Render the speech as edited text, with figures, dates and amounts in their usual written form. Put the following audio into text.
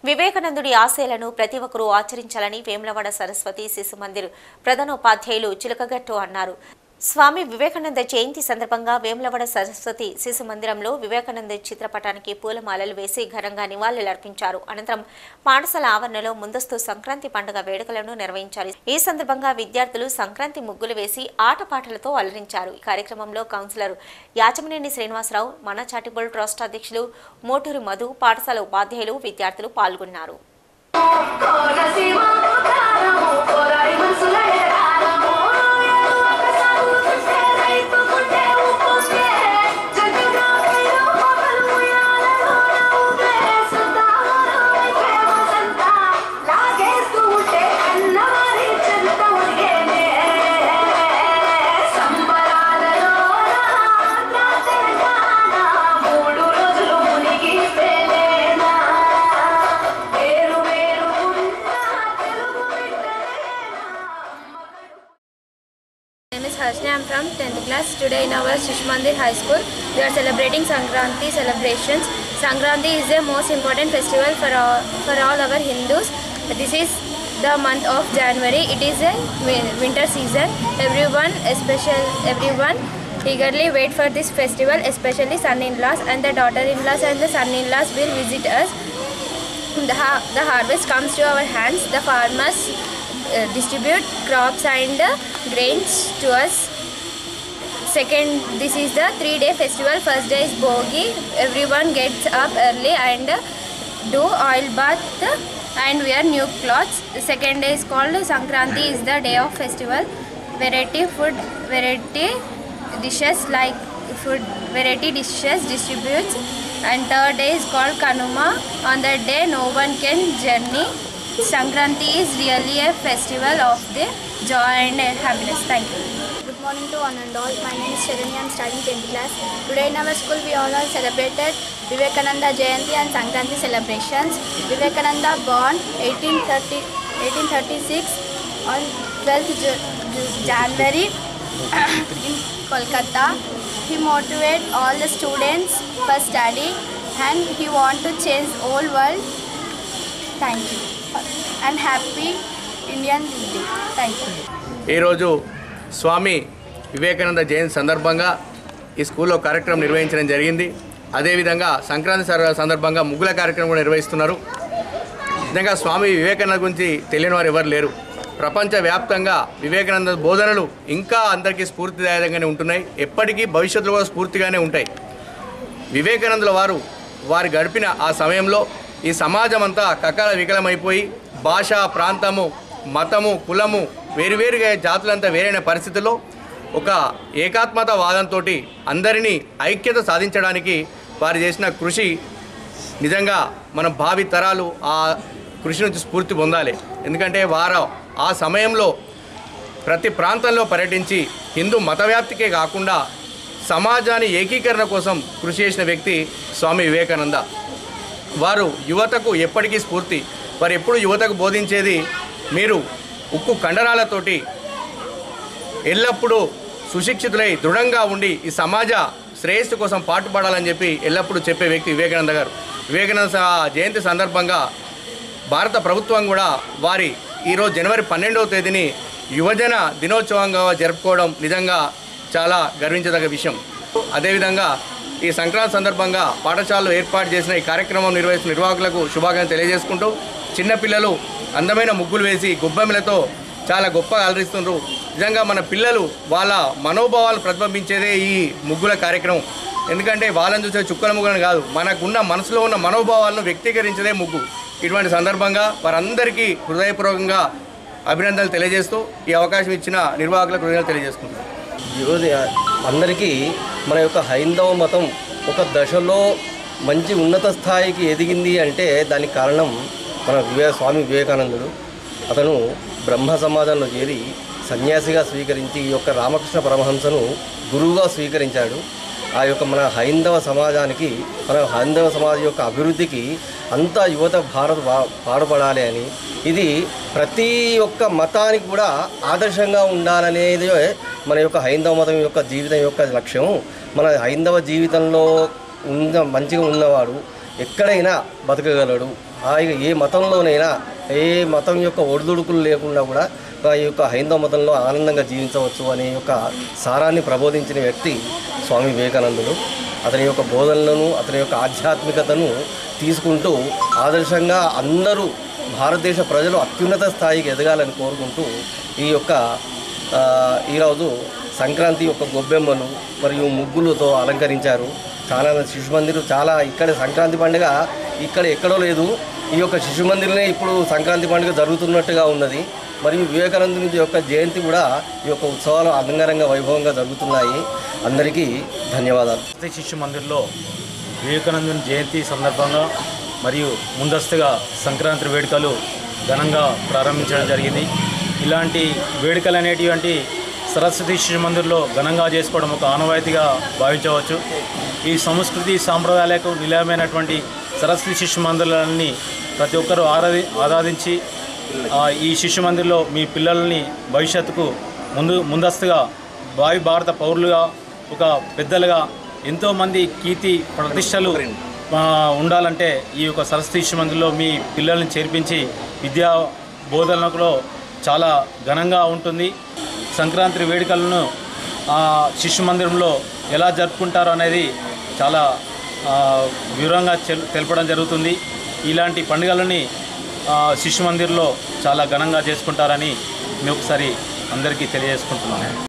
వివేకానందుడి ఆశయాలను ప్రతి ఒక్కరూ ఆచరించాలని వేములవాడ సరస్వతి శిశు మందిర్ ప్రధానోపాధ్యాయులు చిలకగట్టు అన్నారు. స్వామి వివేకానంద జయంతి సందర్భంగా వేములవాడ సరస్వతి శిశు మందిరంలో వివేకానంద చిత్రపటానికి పూలమాలలు వేసి ఘనంగా నివాళులర్పించారు. అనంతరం పాఠశాల ఆవరణలో ముందస్తు సంక్రాంతి పండుగ వేడుకలను నిర్వహించారు. ఈ సందర్భంగా విద్యార్థులు సంక్రాంతి ముగ్గులు వేసి ఆటపాటలతో అలరించారు. ఈ కార్యక్రమంలో కౌన్సిలర్ యాచమనేని శ్రీనివాసరావు, మన చారిటబుల్ ట్రస్ట్ అధ్యక్షులు మోటూరి మధు, పాఠశాల ఉపాధ్యాయులు, విద్యార్థులు పాల్గొన్నారు. I'm from 10th class. Today in our Shishman Mandir High School, we are celebrating Sankranti celebrations. Sankranti is the most important festival for all our Hindus. This is the month of January. It is a winter season. Everyone eagerly wait for this festival, especially son-in-laws and the daughter-in-laws and the son-in-laws will visit us. The harvest comes to our hands. The farmers distribute crops and grains to us. Second, this is the 3-day festival. First day is Bogi. Everyone gets up early and do oil bath and wear new clothes. The second day is called Sankranti. Is the day of festival. Variety dishes distributes. And third day is called Kanuma. On that day, no one can journey. Sankranti is really a festival of the joy and happiness. Thank you. Good morning to one and all. My name is Sharani. I am studying 10th class. Today in our school we all celebrated Vivekananda Jayanti and Sankranti celebrations. Vivekananda born 1836 on 12th January in Kolkata. He motivated all the students for study and he want to change whole world. Thank you and happy Indian Day. Thank you. ఈ రోజు స్వామి వివేకానంద జయంతి సందర్భంగా ఈ స్కూల్లో కార్యక్రమం నిర్వహించడం జరిగింది. అదేవిధంగా సంక్రాంతి సందర్భంగా ముగ్గుల కార్యక్రమం కూడా నిర్వహిస్తున్నారు. నిజంగా స్వామి వివేకానంద గురించి తెలియని వారు ఎవరు లేరు. ప్రపంచవ్యాప్తంగా వివేకానంద బోధనలు ఇంకా అందరికీ స్ఫూర్తిదాయకంగానే ఉంటున్నాయి. ఎప్పటికీ భవిష్యత్తులో కూడా స్ఫూర్తిగానే ఉంటాయి. వివేకానందుల వారు గడిపిన ఆ సమయంలో ఈ సమాజం అంతా కకాల వికలమైపోయి భాష, ప్రాంతము, మతము, కులము వేరువేరుగా జాతులంతా వేరైన పరిస్థితుల్లో ఒక ఏకాత్మత వాదంతో అందరినీ ఐక్యత సాధించడానికి వారు చేసిన కృషి నిజంగా మన భావి తరాలు ఆ కృషి నుంచి స్ఫూర్తి పొందాలి. ఎందుకంటే వారు ఆ సమయంలో ప్రతి ప్రాంతంలో పర్యటించి హిందూ మతవ్యాప్తికే కాకుండా సమాజాన్ని ఏకీకరణ కోసం కృషి చేసిన వ్యక్తి స్వామి వివేకానంద. వారు యువతకు ఎప్పటికీ స్ఫూర్తి. వారు ఎప్పుడు యువతకు బోధించేది మీరు ఉక్కు కండరాలతోటి ఎల్లప్పుడూ సుశిక్షితులై దృఢంగా ఉండి ఈ సమాజ శ్రేయస్సు కోసం పాటుపడాలని చెప్పి ఎల్లప్పుడూ చెప్పే వ్యక్తి వివేకానంద గారు. వివేకానంద జయంతి సందర్భంగా భారత ప్రభుత్వం కూడా వారి ఈరోజు జనవరి 12వ తేదీని యువజన దినోత్సవంగా జరుపుకోవడం నిజంగా చాలా గర్వించదగ్గ విషయం. అదేవిధంగా ఈ సంక్రాంతి సందర్భంగా పాఠశాలలో ఏర్పాటు చేసిన ఈ కార్యక్రమం నిర్వహిస్తున్న నిర్వాహకులకు శుభాకాంక్షలు తెలియజేసుకుంటూ చిన్నపిల్లలు అందమైన ముగ్గులు వేసి గొబ్బెమ్మలతో చాలా గొప్పగా అలరిస్తున్నారు. నిజంగా మన పిల్లలు వాళ్ళ మనోభావాలు ప్రతిబింబించేదే ఈ ముగ్గుల కార్యక్రమం. ఎందుకంటే వాళ్ళని చూసే చుక్కల ముగ్గులను కాదు, మనకున్న మనసులో ఉన్న మనోభావాలను వ్యక్తీకరించేదే ముగ్గు. ఇటువంటి సందర్భంగా వారందరికీ హృదయపూర్వకంగా అభినందనలు తెలియజేస్తూ ఈ అవకాశం ఇచ్చిన నిర్వాహకులకు కృతజ్ఞతలు తెలియజేసుకుంటున్నాను. ఈరోజు అందరికీ మన యొక్క హైందవ మతం ఒక దశలో మంచి ఉన్నత స్థాయికి ఎదిగింది అంటే దానికి కారణం మన స్వామి వివేకానందుడు. అతను బ్రహ్మ సమాజంలో చేరి సన్యాసిగా స్వీకరించి ఈ యొక్క రామకృష్ణ పరమహంసను గురువుగా స్వీకరించాడు. ఆ యొక్క మన హైందవ సమాజానికి, మన హైందవ సమాజం యొక్క అభివృద్ధికి అంతా యువత పాటుపడాలి అని, ఇది ప్రతి ఒక్క మతానికి కూడా ఆదర్శంగా ఉండాలనేది మన యొక్క హైందవ మతం యొక్క జీవితం యొక్క లక్ష్యం. మన హైందవ జీవితంలో మంచిగా ఉన్నవాడు ఎక్కడైనా బతకగలడు హాయిగా ఏ మతంలోనైనా ఏ మతం యొక్క ఒడిదుడుకులు లేకుండా కూడా ఈ యొక్క హైందవ మతంలో ఆనందంగా జీవించవచ్చు అనే యొక్క సారాన్ని ప్రబోధించిన వ్యక్తి స్వామి వివేకానందుడు. అతని యొక్క బోధనలను అతని యొక్క ఆధ్యాత్మికతను తీసుకుంటూ ఆదర్శంగా అందరూ భారతదేశ ప్రజలు అత్యున్నత స్థాయికి ఎదగాలని కోరుకుంటూ ఈరోజు సంక్రాంతి యొక్క గొబ్బెమ్మలు మరియు ముగ్గులతో అలంకరించారు. చాలా శిశు మందిర్ చాలా ఇక్కడ సంక్రాంతి పండుగ ఎక్కడో లేదు. ఈ యొక్క శిశు మందిర్నే ఇప్పుడు సంక్రాంతి పండుగ జరుగుతున్నట్టుగా ఉన్నది. మరియు వివేకానందుని యొక్క జయంతి కూడా ఈ యొక్క ఉత్సవాలు అంగరంగ వైభవంగా జరుగుతున్నాయి. అందరికీ ధన్యవాదాలు. శిశు మందిర్లో వివేకానందుని జయంతి సందర్భంగా మరియు ముందస్తుగా సంక్రాంతి వేడుకలు ఘనంగా ప్రారంభించడం జరిగింది. ఇలాంటి వేడుకలు అనేటువంటి సరస్వతి శిశు మందిర్లో ఘనంగా చేసుకోవడం ఒక ఆనవాయితీగా భావించవచ్చు. ఈ సంస్కృతి సాంప్రదాయాలకు నిలయమైనటువంటి సరస్వతి శిశు మందిరాలని ప్రతి ఒక్కరూ ఆరాధించి ఈ శిశు మందిర్లో మీ పిల్లల్ని భవిష్యత్తుకు ముందస్తుగా భారత పౌరులుగా ఒక పెద్దలుగా ఎంతోమంది కీర్తి ప్రతిష్టలు ఉండాలంటే ఈ యొక్క సరస్వతి శిశు మందిర్లో మీ పిల్లల్ని చేర్పించి విద్యా బోధనలో చాలా ఘనంగా ఉంటుంది. సంక్రాంతి వేడుకలను శిశు మందిరంలో ఎలా జరుపుకుంటారో అనేది చాలా వివరంగా తెలపడం జరుగుతుంది. ఇలాంటి పండుగలని శిశు మందిర్లో చాలా ఘనంగా చేసుకుంటారని మేము ఒకసారి అందరికీ తెలియజేసుకుంటున్నాను.